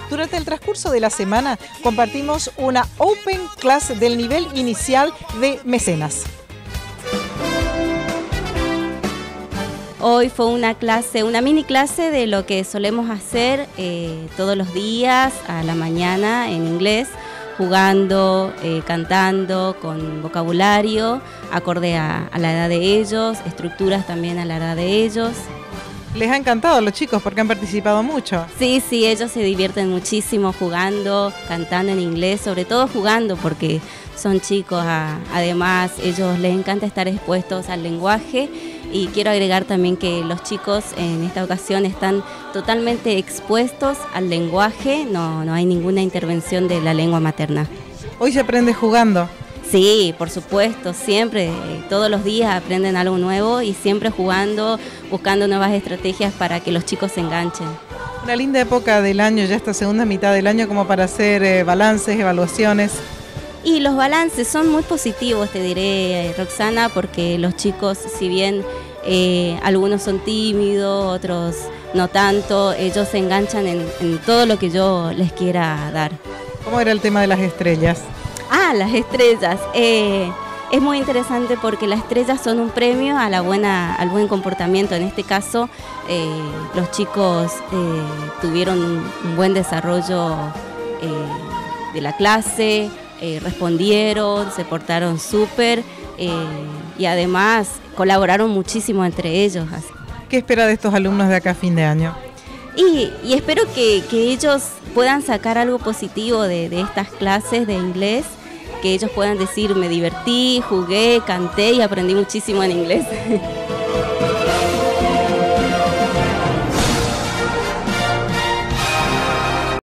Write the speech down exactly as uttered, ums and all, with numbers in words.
Durante el transcurso de la semana compartimos una Open Class del nivel inicial de Mecenas. Hoy fue una clase, una mini clase de lo que solemos hacer eh, todos los días a la mañana en inglés, jugando, eh, cantando, con vocabulario, acorde a, a la edad de ellos, estructuras también a la edad de ellos. Les ha encantado a los chicos porque han participado mucho. Sí, sí, ellos se divierten muchísimo jugando, cantando en inglés, sobre todo jugando porque son chicos, a, además ellos les encanta estar expuestos al lenguaje. Y quiero agregar también que los chicos en esta ocasión están totalmente expuestos al lenguaje, no, no hay ninguna intervención de la lengua materna. Hoy se aprende jugando. Sí, por supuesto, siempre, todos los días aprenden algo nuevo y siempre jugando, buscando nuevas estrategias para que los chicos se enganchen. Una linda época del año, ya esta segunda mitad del año, como para hacer eh, balances, evaluaciones. Y los balances son muy positivos, te diré, Roxana, porque los chicos, si bien eh, algunos son tímidos, otros no tanto, ellos se enganchan en, en todo lo que yo les quiera dar. ¿Cómo era el tema de las estrellas? Ah, las estrellas. Eh, es muy interesante porque las estrellas son un premio a la buena, al buen comportamiento. En este caso, eh, los chicos eh, tuvieron un, un buen desarrollo eh, de la clase. Eh, respondieron, se portaron súper eh, y además colaboraron muchísimo entre ellos. ¿Qué espera de estos alumnos de acá a fin de año? Y, y espero que, que ellos puedan sacar algo positivo de, de estas clases de inglés, que ellos puedan decir, me divertí, jugué, canté y aprendí muchísimo en inglés.